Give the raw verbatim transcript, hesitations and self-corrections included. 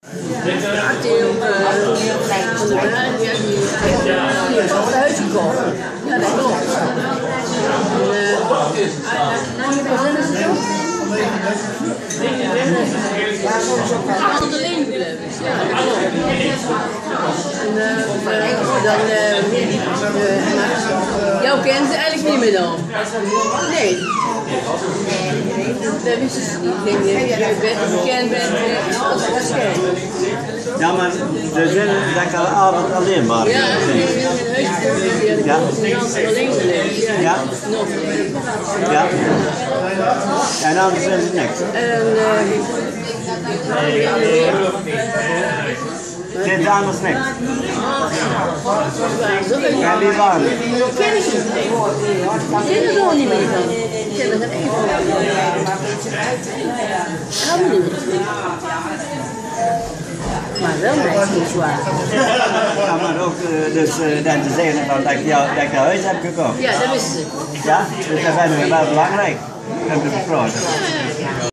Ja, Theo, van de Bruin, die heeft al een huis gekocht. Ja, dat klopt. Hoeveel zijn het zo? Tot alleen willen. Ja, dat klopt. En dan, jou kent ze eigenlijk niet meer dan? Nee. Dat wisten ze niet. Ik denk dat je bekend bent, als het waarschijnlijk. Ja, maar er zijn dat kan altijd alleen maar. Ja, een huisje ja. Alleen gelegen. Ja. Nog. Ja. En anders zijn ze niks. En, Zijn ze anders niks? Ja, die waren. Ken ik ze? Ik ken het nog niet meer van. Ik ken het even. Helemaal niet. Maar wel niks niet zwaar. Ja, maar ook uh, dus uh, dat te zeggen dat ik jou dat ik een huis heb gekocht. Ja, dat wisten ze. Ja, dus dat vinden we wel belangrijk. Dat hebben we besproken.